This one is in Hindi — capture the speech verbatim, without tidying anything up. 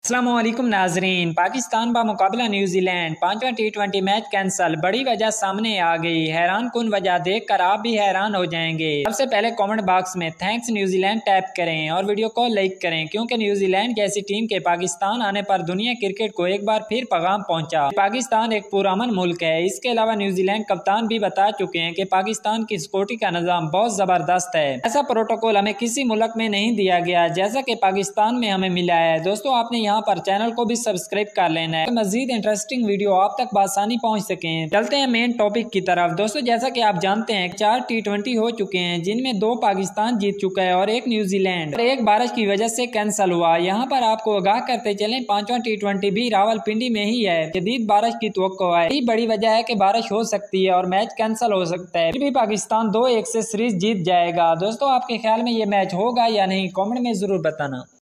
अस्सलामुअलैकुम नाजरीन। पाकिस्तान बा मुकाबला न्यूजीलैंड पांचवा टी ट्वेंटी मैच कैंसिल। बड़ी वजह सामने आ गई। हैरान कुन वजह देखकर आप भी हैरान हो जाएंगे। सबसे पहले कमेंट बॉक्स में थैंक्स न्यूजीलैंड टैप करें और वीडियो को लाइक करें, क्योंकि न्यूजीलैंड जैसी टीम के पाकिस्तान आने पर दुनिया क्रिकेट को एक बार फिर पैगाम पहुंचा। पाकिस्तान एक पुरअमन मुल्क है। इसके अलावा न्यूजीलैंड कप्तान भी बता चुके हैं कि पाकिस्तान की सिक्योरिटी का निजाम बहुत जबरदस्त है। ऐसा प्रोटोकॉल हमें किसी मुल्क में नहीं दिया गया जैसा कि पाकिस्तान में हमें मिला है। दोस्तों, आपने यहाँ पर चैनल को भी सब्सक्राइब कर लेना है, मजीद इंटरेस्टिंग वीडियो आप तक आसानी पहुंच सके। चलते हैं मेन टॉपिक की तरफ। दोस्तों, जैसा कि आप जानते हैं चार टी ट्वेंटी हो चुके हैं, जिनमें दो पाकिस्तान जीत चुका है और एक न्यूजीलैंड, और एक बारिश की वजह से कैंसिल हुआ। यहाँ पर आपको आगाह करते चलें, पांचवा टी ट्वेंटी भी रावलपिंडी में ही है। शदीद बारिश की तवक्को है। यही बड़ी वजह है कि बारिश हो सकती है और मैच कैंसिल हो सकता है। फिर भी पाकिस्तान दो एक से सीरीज जीत जाएगा। दोस्तों, आपके ख्याल में ये मैच होगा या नहीं, कमेंट में जरूर बताना।